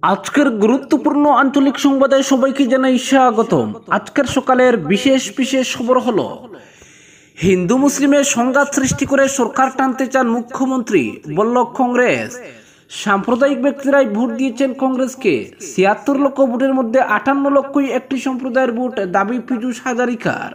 আজকের গুরুত্বপূর্ণ আঞ্চলিক সংবাদে সবাইকে জানাই স্বাগতম। আজকের সকালের বিশেষ বিশেষ খবর হলো, হিন্দু মুসলিমের সংঘাত সৃষ্টি করে সরকার টানতে চান মুখ্যমন্ত্রী, বলল কংগ্রেস। সাম্প্রদায়িক ব্যক্তিরাই ভোট দিয়েছেন কংগ্রেসকে। ৭৬ লক্ষ ভোটের মধ্যে ৫৮ লক্ষই একটি সম্প্রদায়ের ভোট, দাবি পীযূষ হাজারিকার।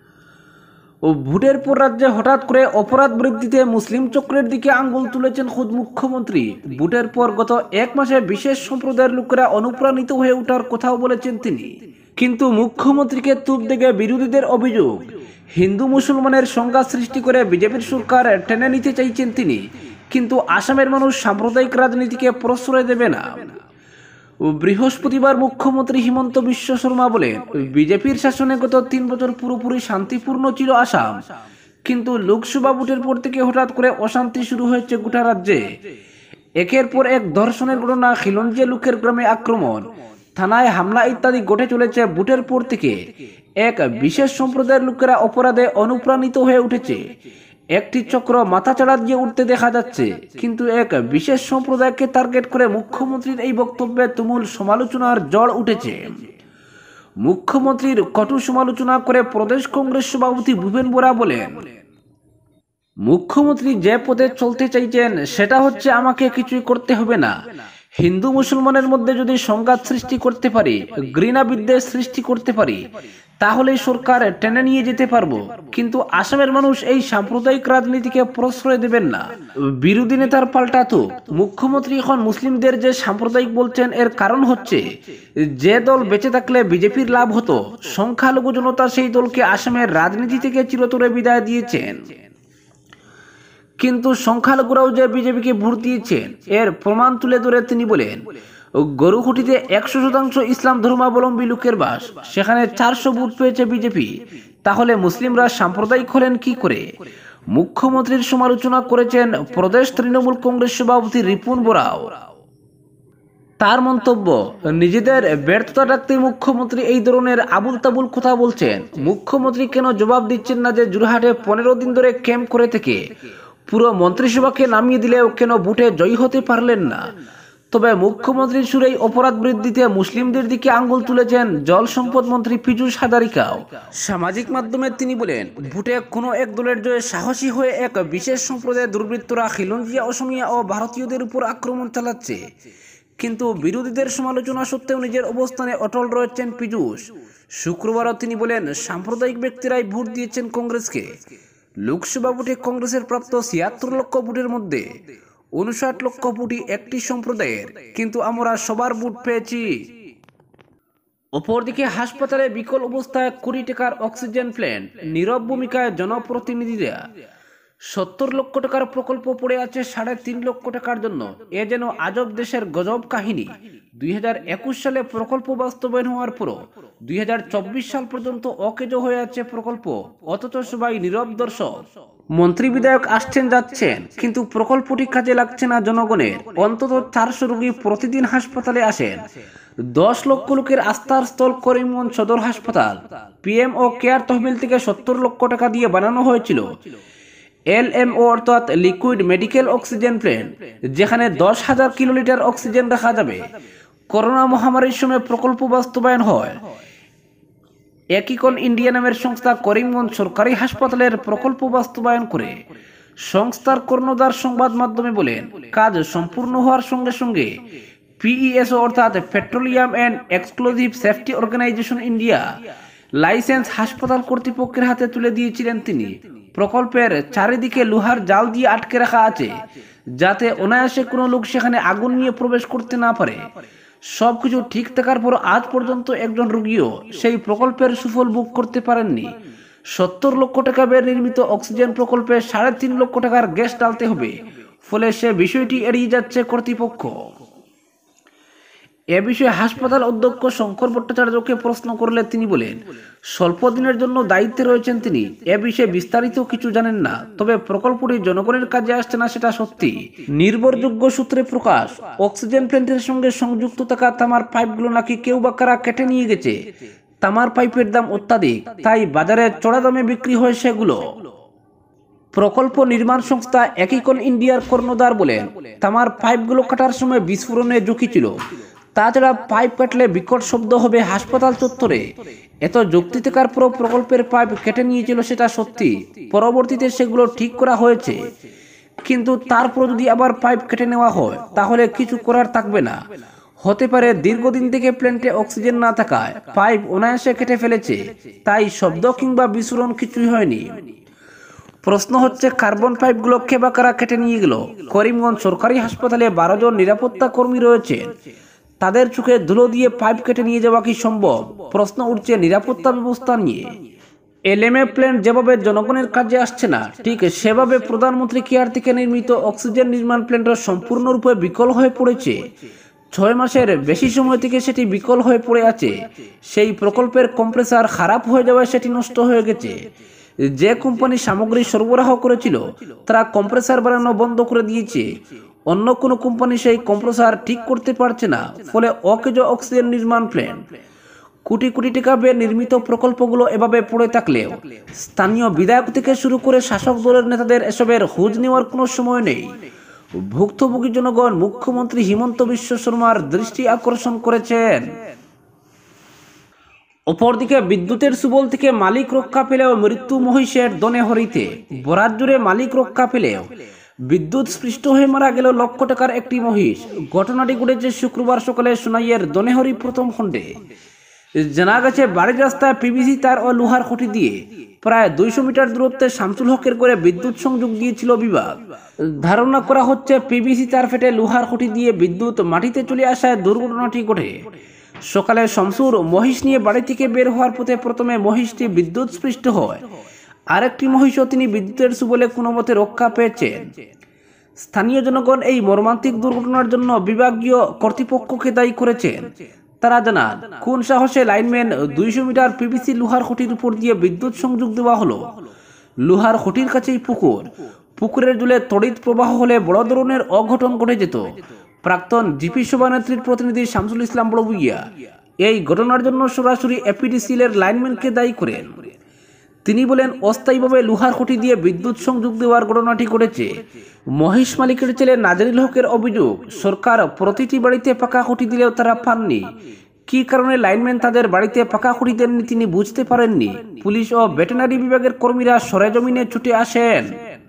ও ভোটের পর রাজ্যে হঠাৎ করে অপরাধ বৃদ্ধিতে মুসলিম চক্রের দিকে আঙ্গুল তুলেছেন খোদ মুখ্যমন্ত্রী। ভোটের পর গত এক মাসে বিশেষ সম্প্রদায়ের লোকেরা অনুপ্রাণিত হয়ে ওঠার কথাও বলেছেন তিনি। কিন্তু মুখ্যমন্ত্রীকে তুপ দেখে বিরোধীদের অভিযোগ, হিন্দু মুসলমানের সংঘাত সৃষ্টি করে বিজেপির সরকার টেনে নিতে চাইছেন তিনি। কিন্তু আসামের মানুষ সাম্প্রদায়িক রাজনীতিকে প্রশ্রয় দেবে না। বৃহস্পতিবার মুখ্যমন্ত্রী হিমন্ত বিশ্ব শর্মা বলেন, বিজেপির শাসনে গত ৩ বছর পুরোপুরি শান্তিপূর্ণ ছিল আসাম, কিন্তু লোকসভা ভোটের পর থেকে হঠাৎ করে অশান্তি শুরু হয়েছে গোটা রাজ্যে। একের পর এক ধর্ষণের ঘটনা, খিলঞ্জিয়া লোকের গ্রামে আক্রমণ, থানায় হামলা ইত্যাদি ঘটে চলেছে। ভোটের পর থেকে এক বিশেষ সম্প্রদায়ের লোকেরা অপরাধে অনুপ্রাণিত হয়ে উঠেছে। একটি চক্র মাথাচাড়া দিয়ে উঠতে দেখা যাচ্ছে। কিন্তু এক বিশেষ সম্প্রদায়কে টার্গেট করে মুখ্যমন্ত্রীর এই বক্তব্যে তুমুল সমালোচনার ঝড় উঠেছে। মুখ্যমন্ত্রীর কটু সমালোচনা করে প্রদেশ কংগ্রেস সভাপতি ভূপেন বোরা বলেন, মুখ্যমন্ত্রী যে পথে চলতে চাইছেন সেটা হচ্ছে, আমাকে কিছুই করতে হবে না। হিন্দু মুসলমানের মধ্যে যদি সংঘাত সৃষ্টি করতে পারি, ঘৃণা বিদ্বেষ সৃষ্টি করতে পারি, তাহলে সরকার টেনে নিয়ে যেতে পারবো। কিন্তু আসামের মানুষ এই সাম্প্রদায়িক রাজনীতিকে প্রশ্রয় দেবেন না। বিরোধী নেতার পাল্টা তো মুখ্যমন্ত্রী এখন মুসলিমদের যে সাম্প্রদায়িক বলছেন, এর কারণ হচ্ছে, যে দল বেঁচে থাকলে বিজেপির লাভ হতো, সংখ্যালঘু জনতা সেই দলকে আসামের রাজনীতি থেকে চিরতরে বিদায় দিয়েছেন। কিন্তু সংখ্যালঘুরাও যে বিজেপিকে ভোট দিয়েছেন, এর প্রমাণ তুলে ধরে তিনি বলেন, গরুখুটিতে ১০০% ইসলাম ধর্মাবলম্বী লোকের বাস, সেখানে ৪০০ ভোট পেয়েছে বিজেপি। তাহলে মুসলিমরা সাম্প্রদায়িক হলেন কি করে? মুখ্যমন্ত্রীর সমালোচনা করেছেন প্রদেশ তৃণমূল কংগ্রেস সভাপতি রিপুন বোরাও। তার মন্তব্য, নিজেদের ব্যর্থতা ডাকতে মুখ্যমন্ত্রী এই ধরনের আবুল তাবুল কথা বলছেন। মুখ্যমন্ত্রী কেন জবাব দিচ্ছেন না যে জোরহাটে ১৫ দিন ধরে ক্যাম্প করে থেকে পুরো মন্ত্রিসভাকে নামিয়ে দিলেও কেন ভোটে জয়ী হতে পারলেন না? তবে মুখ্যমন্ত্রীর সুরেই অপরাধ বৃদ্ধিতে মুসলিমদের দিকে আঙ্গুল তুলেছেন জল সম্পদ মন্ত্রী পীযূষ হাজারিকাও। সামাজিক মাধ্যমে তিনি বলেন, ভোটে কোনো এক দলের জয়ে সাহসী হয়ে এক বিশেষ সম্প্রদায়ের দুর্বৃত্তরা খিলঞ্জিয়া, অসমিয়া ও ভারতীয়দের উপর আক্রমণ চালাচ্ছে। কিন্তু বিরোধীদের সমালোচনা সত্ত্বেও নিজের অবস্থানে অটল রয়েছেন পীযূষ। শুক্রবারও তিনি বলেন, সাম্প্রদায়িক ব্যক্তিরাই ভোট দিয়েছেন কংগ্রেসকে। লোকসভা ভোটে কংগ্রেসের প্রাপ্ত ৭৬ লক্ষ ভোটের মধ্যে ৫৯ লক্ষ ভোটই একটি সম্প্রদায়ের, কিন্তু আমরা সবার ভোট পেয়েছি। অপরদিকে হাসপাতালে বিকল অবস্থায় কোটি টাকার অক্সিজেন প্ল্যান্ট, নীরব ভূমিকায় জনপ্রতিনিধিরা। ৭০ লক্ষ টাকার প্রকল্প পড়ে আছে ৩.৫ লক্ষ টাকার জন্য। এ যেন আজব দেশের গজব কাহিনী। ২০২১ সালে প্রকল্প বাস্তবায়ন হওয়ার পরও ২০২৪ সাল পর্যন্ত অকেজো হয়ে আছে প্রকল্প, অথচ সবাই নীরব দর্শক। মন্ত্রী বিধায়ক আসছেন যাচ্ছেন, কিন্তু প্রকল্পটি কাজে লাগছে না জনগণের। অন্তত ৪০০ রোগী প্রতিদিন হাসপাতালে আসেন। ১০ লক্ষ লোকের আস্থার স্থল করিমগঞ্জ সদর হাসপাতাল। পিএম ও কেয়ার তহবিল থেকে ৭০ লক্ষ টাকা দিয়ে বানানো হয়েছিল LMO অর্থাৎ লিকুইড মেডিকেল অক্সিজেন প্ল্যান্ট, যেখানে ১০,০০০ কিলোলিটার অক্সিজেন রাখা যাবে। করোনা মহামারীর সময় প্রকল্প বাস্তবায়ন হয়। একিকন ইন্ডিয়া নামের সংস্থা করিমগঞ্জ সরকারি হাসপাতালের প্রকল্প বাস্তবায়ন করে। সংস্থার কর্ণধার সংবাদ মাধ্যমে বলেন, কাজ সম্পূর্ণ হওয়ার সঙ্গে সঙ্গে PESO অর্থাৎ petroleum and exclusive safety organisation India licence হাসপাতাল কর্তৃপক্ষের হাতে তুলে দিয়েছিলেন তিনি। প্রকল্পের চারিদিকে লোহার জাল দিয়ে আটকে রাখা আছে, যাতে অনায়াসে কোনো লোক সেখানে আগুন নিয়ে প্রবেশ করতে না পারে। সবকিছু ঠিক থাকার পর আজ পর্যন্ত একজন রোগীও সেই প্রকল্পের সুফল ভোগ করতে পারেননি। ৭০ লক্ষ টাকা ব্যয়ে নির্মিত অক্সিজেন প্রকল্পে ৩.৫ লক্ষ টাকার গ্যাস ডালতে হবে, ফলে সে বিষয়টি এড়িয়ে যাচ্ছে কর্তৃপক্ষ। এ বিষয়ে হাসপাতাল অধ্যক্ষ শঙ্কর ভট্টাচার্যকে প্রশ্ন করলে তিনি বলেন, স্বল্প দিনের জন্য দায়িত্বে রয়েছেন তিনি, এ বিষয়ে বিস্তারিত কিছু জানেন না। তবে প্রকল্পটি জনগণের কাজে আসছে না সেটা সত্যি। নির্ভরযোগ্য সূত্রে প্রকাশ, অক্সিজেন প্ল্যান্টের সঙ্গে সংযুক্ত থাকা তামার পাইপগুলো নাকি কেউ বা কারা কেটে নিয়ে গেছে। তামার পাইপের দাম অত্যাধিক, তাই বাজারে চড়া দামে বিক্রি হয় সেগুলো। প্রকল্প নির্মাণ সংস্থা একিকন ইন্ডিয়ার কর্ণধার বলেন, তামার পাইপগুলো কাটার সময় বিস্ফোরণের ঝুঁকি ছিল, তাছাড়া পাইপ কাটলে বিকট শব্দ হবে হাসপাতাল চত্বরে। এত যুক্তি থাকার পরও প্রকল্পের পাইপ কেটে নিয়েছিল সেটা সত্যি, পরবর্তীতে সেগুলো ঠিক করা হয়েছে, কিন্তু তারপর যদি আবার পাইপ কেটে নেওয়া হয় তাহলে কিছু করার থাকবে না। হতে পারে দীর্ঘদিন থেকে প্ল্যান্টে অক্সিজেন না থাকায় পাইপ অনায়াসে কেটে ফেলেছে, তাই শব্দ কিংবা বিস্ফোরণ কিছুই হয়নি। প্রশ্ন হচ্ছে, কার্বন পাইপগুলো কে বা কারা কেটে নিয়ে গেল? করিমগঞ্জ সরকারি হাসপাতালে 12 জন নিরাপত্তা কর্মী রয়েছেন, তাদের চোখে ধুলো দিয়ে পাইপ কেটে নিয়ে যাওয়া কি সম্ভব? প্রশ্ন উঠছে নিরাপত্তা ব্যবস্থা নিয়ে। এলএমএ প্ল্যান্ট যেভাবে জনগণের কাজে আসছে না, ঠিক সেভাবে প্রধানমন্ত্রী কেয়ার থেকে নির্মিত অক্সিজেন নির্মাণ প্ল্যান্টও সম্পূর্ণরূপে বিকল হয়ে পড়েছে। 6 মাসের বেশি সময় থেকে সেটি বিকল হয়ে পড়ে আছে। সেই প্রকল্পের কম্প্রেসার খারাপ হয়ে যাওয়ায় সেটি নষ্ট হয়ে গেছে। যে কোম্পানি সামগ্রী সরবরাহ করেছিল তারা কম্প্রেসার বানানো বন্ধ করে দিয়েছে। অন্য কোনো কোম্পানি সেই কম্প্রেসার ঠিক করতে পারছে না, ফলে অকেজ অক্সিজেন নির্মাণ প্ল্যান্ট। কোটি কোটি টাকা ব্যয়ে নির্মিত প্রকল্পগুলো এভাবে পড়ে থাকলেও স্থানীয় বিধায়ক থেকে শুরু করে শাসক দলের নেতাদের এসবের খোঁজ নেওয়ার কোনো সময় নেই। ভুক্তভোগী জনগণ মুখ্যমন্ত্রী হিমন্ত বিশ্ব শর্মার দৃষ্টি আকর্ষণ করেছেন। অপরদিকে বিদ্যুতের সুবল থেকে মালিক রক্ষা পেলেও মৃত্যু মহিষের দনেহরিতে। বরাত জুড়ে মালিক রক্ষা পেলেও বিদ্যুৎ স্পৃষ্ট হয়ে মারা গেল লক্ষ টাকার একটি মহিষ। ঘটনাটি ঘটেছে শুক্রবার সকালে সোনাইয়ের দনেহরি প্রথম খণ্ডে। জানা গেছে, বাড়ির রাস্তায় পিভিসি তার ও লোহার খুঁটি দিয়ে প্রায় 200 মিটার দূরত্বে শামসুল হকের করে বিদ্যুৎ সংযোগ দিয়েছিল বিভাগ। ধারণা করা হচ্ছে পিভিসি তার ফেটে লোহার খুঁটি দিয়ে বিদ্যুৎ মাটিতে চলে আসায় দুর্ঘটনাটি ঘটে। সকালে শামসুর মহিষ নিয়ে বাড়ি থেকে বের হওয়ার পথে প্রথমে মহিষটি বিদ্যুৎ স্পৃষ্ট হয়, আরেকটি মহিষও তিনি বিদ্যুতের সুবলে কোনো মতে রক্ষা পেয়েছেন। স্থানীয় জনগণ এই মর্মান্তিক দুর্ঘটনার জন্য বিভাগীয় কর্তৃপক্ষকে দায়ী করেছেন। তারা জানান, কোন সাহসে লাইনম্যান 200 মিটার পিভিসি লোহার খুঁটির উপর দিয়ে বিদ্যুৎ সংযোগ দেওয়া হলো? লোহার খুঁটির কাছেই পুকুর, পুকুরের জলে তড়িৎ প্রবাহ হলে বড় ধরনের অঘটন ঘটে যেত। প্রাক্তন জিপি সভানেত্রীর প্রতিনিধি শামসুল ইসলাম বড়ভূইয়া এই ঘটনার জন্য সরাসরি এপিডিসিএল এর লাইনম্যানকে দায়ী করেন। তিনি বলেন, অস্থায়ীভাবে লোহার খুঁটি দিয়ে বিদ্যুৎ সংযোগ দেওয়ার ঘটনাটি ঘটেছে। মহিষ মালিকের ছেলে নাজরিল হকের অভিযোগ, সরকার প্রতিটি বাড়িতে পাকা খুঁটি দিলেও তারা পাননি। কি কারণে লাইনম্যান তাদের বাড়িতে পাকা খুঁটি দেননি তিনি বুঝতে পারেননি। পুলিশ ও ভেটেরিনারি বিভাগের কর্মীরা সরেজমিনে ছুটে আসেন।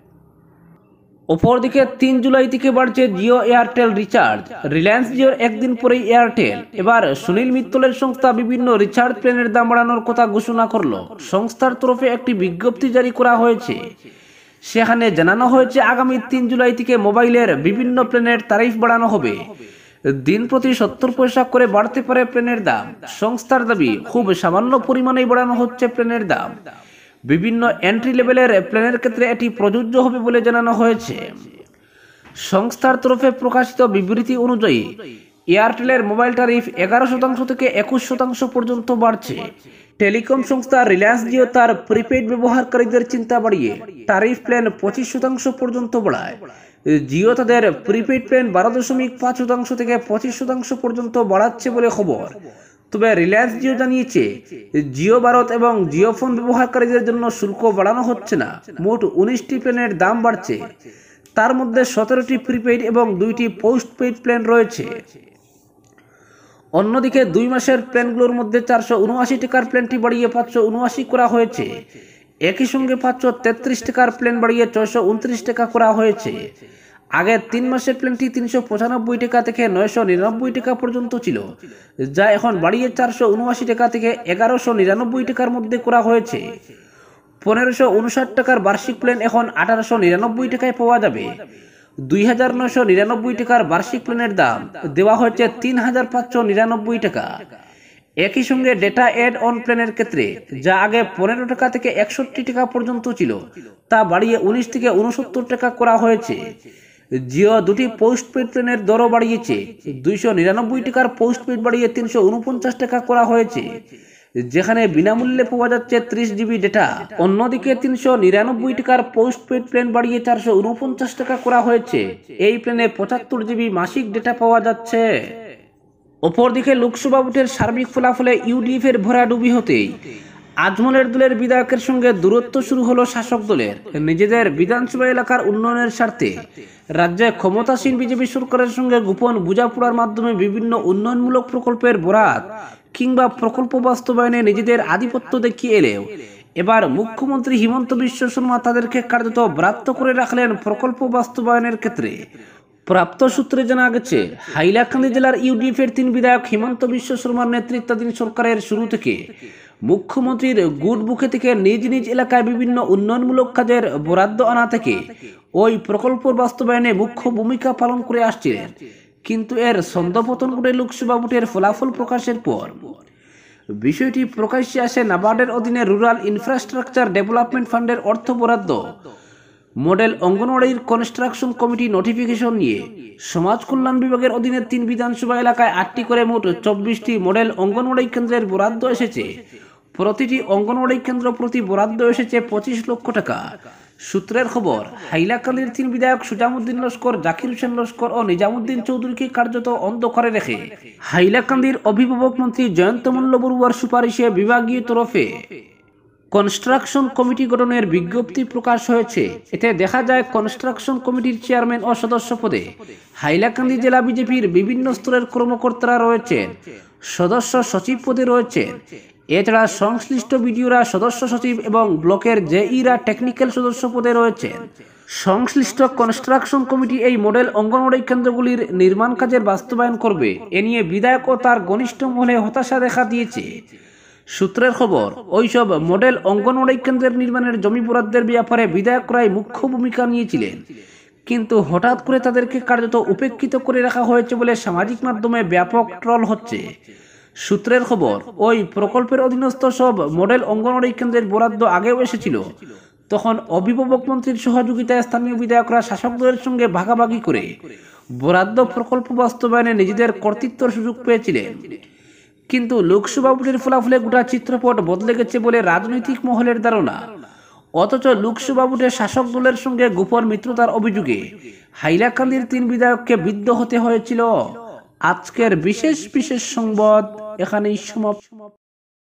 অপরদিকে 3 জুলাই থেকে বাড়ছে জিও এয়ারটেল রিচার্জ। রিলায়েন্স জিওর একদিন পরেই এয়ারটেল। এবার সুনীল মিত্তলের সংস্থা বিভিন্ন রিচার্জ প্ল্যানের দাম বাড়ানোর কথা ঘোষণা করলো। সংস্থার তরফে একটি বিজ্ঞপ্তি জারি করা হয়েছে। সেখানে জানানো হয়েছে, আগামী 3 জুলাই থেকে মোবাইলের বিভিন্ন প্ল্যানের তারিফ বাড়ানো হবে। দিন প্রতি 70 পয়সা করে বাড়তে পারে প্ল্যানের দাম। সংস্থার দাবি, খুব সামান্য পরিমাণেই বাড়ানো হচ্ছে প্ল্যানের দাম। বিভিন্ন এন্ট্রি লেভেলের প্ল্যানের ক্ষেত্রে এটি প্রযোজ্য হবে বলে জানানো হয়েছে। সংস্থার তরফে প্রকাশিত বিবৃতি অনুযায়ী এয়ারটেলের মোবাইল ট্যারিফ 11% থেকে 21% পর্যন্ত বাড়ছে। টেলিকম সংস্থা রিলায়েন্স জিও তার প্রিপেইড ব্যবহারকারীদের চিন্তা বাড়িয়ে ট্যারিফ প্ল্যান 25% পর্যন্ত বাড়ায়। জিও তাদের প্রিপেইড প্ল্যান 12.5% থেকে 25% পর্যন্ত বাড়াচ্ছে বলে খবর। তবে রিলায়েন্স জিও জানিয়েছে, জিও ভারত এবং জিও ফোন ব্যবহারকারীদের জন্য শুল্ক বাড়ানো হচ্ছে না। মোট 19টি প্ল্যানের দাম বাড়ছে। তার মধ্যে 17টি প্রিপেইড এবং 2টি পোস্টপেইড প্ল্যান রয়েছে। অন্যদিকে 2 মাসের প্ল্যানগুলোর মধ্যে 479 টাকার প্ল্যানটি বাড়িয়ে 579 করা হয়েছে। একই সঙ্গে 533 টাকার প্ল্যান বাড়িয়ে 629 টাকা করা হয়েছে। আগে 3 মাসের প্ল্যানটি 395 টাকা থেকে 999 টাকা পর্যন্ত ছিল, যা এখন বাড়িয়ে 479 টাকা থেকে 1199 টাকার মধ্যে করা হয়েছে। 1559 টাকার বার্ষিক প্ল্যান এখন 1899 টাকায় পাওয়া যাবে। 2999 টাকার বার্ষিক প্ল্যানের দাম দেওয়া হয়েছে 3599 টাকা। একই সঙ্গে ডেটা এড অন প্ল্যানের ক্ষেত্রে, যা আগে 15 টাকা থেকে 61 টাকা পর্যন্ত ছিল, তা বাড়িয়ে 19 থেকে 69 টাকা করা হয়েছে। জিও 2টি পোস্টপেড প্ল্যানের দরও বাড়িয়েছে। 299 টাকার পোস্টপেড বাড়িয়ে 349 টাকা করা হয়েছে, যেখানে বিনামূল্যে পাওয়া যাচ্ছে 30 জিবি ডেটা। অন্যদিকে 399 টাকার পোস্টপেড প্ল্যান বাড়িয়ে 449 টাকা করা হয়েছে। এই প্ল্যানে 75 জিবি মাসিক ডেটা পাওয়া যাচ্ছে। অপরদিকে লোকসভা ভোটের সার্বিক ফলাফলে ইউডিএফ এর ভরাডুবি হতেই আজমলের দলের বিধায়কের সঙ্গে দূরত্ব শুরু হলো শাসক দলের। নিজেদের বিধানসভা এলাকার উন্নয়নের স্বার্থে রাজ্যে ক্ষমতাসীন বিজেপি সরকারের সঙ্গে গোপন বোঝাপড়ার মাধ্যমে বিভিন্ন উন্নয়নমূলক প্রকল্পের বরাত কিংবা প্রকল্প বাস্তবায়নে নিজেদের আধিপত্য দেখিয়ে এলেও এবার মুখ্যমন্ত্রী হিমন্ত বিশ্ব শর্মা তাদেরকে কার্যত ব্রাত্য করে রাখলেন প্রকল্প বাস্তবায়নের ক্ষেত্রে। প্রাপ্ত সূত্রে জানা গেছে, হাইলাকান্দি জেলার ইউডিএফের 3 বিধায়ক হিমন্ত বিশ্ব শর্মার নেতৃত্বাধীন সরকারের শুরু থেকে মুখ্যমন্ত্রীর গুড বুকে থেকে নিজ নিজ এলাকায় বিভিন্ন উন্নয়নমূলক কাজের বরাদ্দ আনা থেকে ওই প্রকল্প বাস্তবায়নে মুখ্য ভূমিকা পালন করে আসছিলেন। কিন্তু এর ছন্দপতন ঘটে লোকসভা ভোটের ফলাফল প্রকাশের পর। বিষয়টি প্রকাশ্যে আসে নাবার্ডের অধীনে রুরাল ইনফ্রাস্ট্রাকচার ডেভেলপমেন্ট ফান্ডের অর্থ বরাদ্দ, মডেল অঙ্গনওয়াড়ির কনস্ট্রাকশন কমিটি নোটিফিকেশন নিয়ে। সমাজ কল্যাণ বিভাগের অধীনে 3 বিধানসভা এলাকায় 8টি করে মোট 24টি মডেল অঙ্গনওয়াড়ি কেন্দ্রের বরাদ্দ এসেছে। প্রতিটি অঙ্গনওয়াড়ি কেন্দ্র প্রতি বরাদ্দ এসেছে 25 লক্ষ টাকা। সূত্রের খবর, হাইলাকান্দির 3 বিধায়ক সুজামুদ্দিন লস্কর, জাকির হোসেন লস্কর ও নিজামুদ্দিন চৌধুরীকে কার্যত অন্ধকারে রেখে হাইলাকান্দির অভিভাবক মন্ত্রী জয়ন্ত মল্ল বড়ুয়ার সুপারিশে বিভাগীয় তরফে কনস্ট্রাকশন কমিটি গঠনের বিজ্ঞপ্তি প্রকাশ হয়েছে। এতে দেখা যায় কনস্ট্রাকশন কমিটির চেয়ারম্যান ও সদস্য পদে হাইলাকান্দি জেলা বিজেপির বিভিন্ন স্তরের কর্মকর্তারা রয়েছেন, সদস্য সচিব পদে রয়েছেন। এছাড়া সংশ্লিষ্ট বিডিওরা সদস্য সচিব এবং ব্লকের জেইরা টেকনিক্যাল সদস্য পদে রয়েছেন। সংশ্লিষ্ট কনস্ট্রাকশন কমিটি এই মডেল অঙ্গনওয়াড়ি কেন্দ্রগুলির নির্মাণ কাজের বাস্তবায়ন করবে। এ নিয়ে বিধায়ক ও তার ঘনিষ্ঠ মহলে হতাশা দেখা দিয়েছে। সূত্রের খবর, ওইসব মডেল অঙ্গনওয়াড়ি কেন্দ্রের নির্মাণের জমি বরাদ্দের ব্যাপারে বিধায়করাই মুখ্য ভূমিকা নিয়েছিলেন, কিন্তু হঠাৎ করে তাদেরকে কার্যত উপেক্ষিত করে রাখা হয়েছে বলে সামাজিক মাধ্যমে ব্যাপক ট্রল হচ্ছে। সূত্রের খবর, ওই প্রকল্পের অধীনস্থ সব মডেল অঙ্গনওয়াড়ি কেন্দ্রের বরাদ্দ আগেও এসেছিল। তখন অভিভাবক মন্ত্রীর সহযোগিতায় স্থানীয় বিধায়করা শাসক দলের সঙ্গে ভাগাভাগি করে বরাদ্দ প্রকল্প বাস্তবায়নে নিজেদের কর্তৃত্বের সুযোগ পেয়েছিলেন। কিন্তু লোকসভা ভোটের ফলাফলে গোটা চিত্রপট বদলে গেছে বলে রাজনৈতিক মহলের ধারণা। অথচ লোকসভা ভোটে শাসক দলের সঙ্গে গোপন মিত্রতার অভিযোগে হাইলাকান্দির 3 বিধায়ককে বিদ্ধ হতে হয়েছিল। আজকের বিশেষ সংবাদ এখানেই সমাপ্ত।